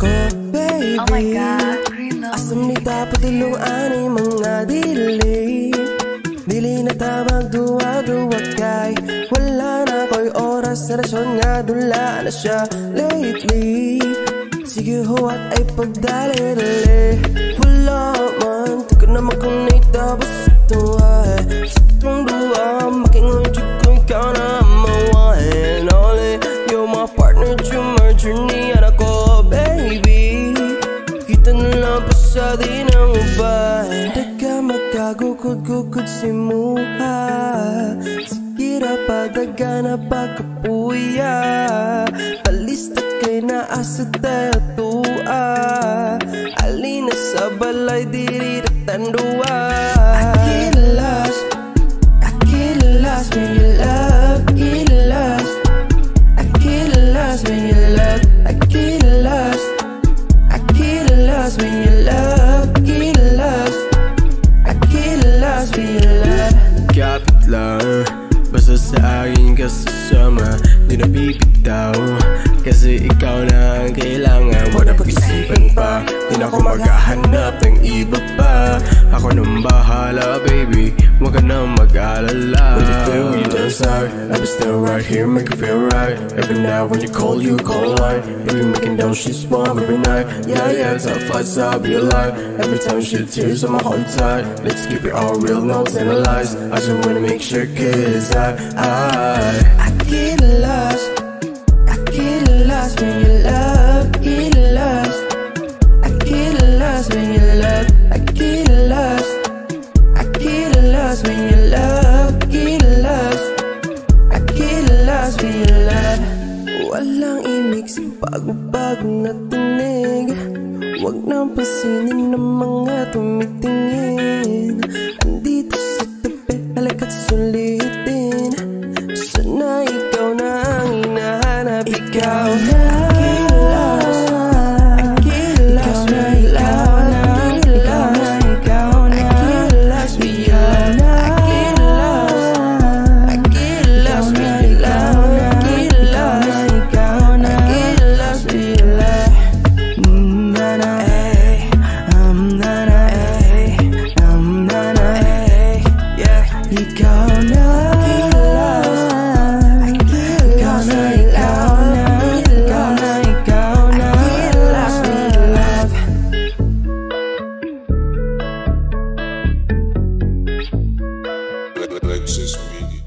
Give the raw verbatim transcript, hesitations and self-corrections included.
ko, baby. Oh my God, Greenlonely. Asam ni dapat iluan ay mga dili. Dili na tabang duwa-duwa kay wala na ko'y oras na rasyon nga dula na siya lately. Sige ho at ay pagdali-dali. Wala man, di ko naman kung naitapos ito ay sa itong duwa. Makingon dyan ko ikaw na mawa and only. You're my partner, you're my journey. Anak ko, baby, kita na lang pa sa di ng ubay. Daga magkagukod-gukod si muha. Sikira pa daga na pagkapuya. Palista kay na asa tayo tuwa. Alina sa balay diri na tandua. I get lost, I get lost when you love, get lost. I get lost when you love, I get lost. I get lost when you love, get lost. I get lost when you love. Kapit lang, basta sa akin ka sasama. Di na bibitaw, kasi ikaw na ang kailangan. Wala pag-isipan pa, di na ako maghahanap ng iba pa. Ako nang bahala, baby, huwag ka nang mag-alala. When you feel you don't start, I'll be still right here, make you feel right. Every night when you call, you call line. Baby, making down she's warm every night. Yeah, yeah, top flights, I'll be alive. Every time she tears on my heart tight. Let's keep it all real, no telling lies. I just wanna make sure, cause I, I I get lost, I get lost when you love, get lost. I get lost when you love, I get lost. I get lost when you love, get lost. I get lost when you love. Walang imig sa bago-bago na tunig. Huwag nang pansinin ng mga tumitingin. Andito sa tabi, halika't sulitin. Sana ikaw na ang hinahanap. Ikaw na Alexis Media.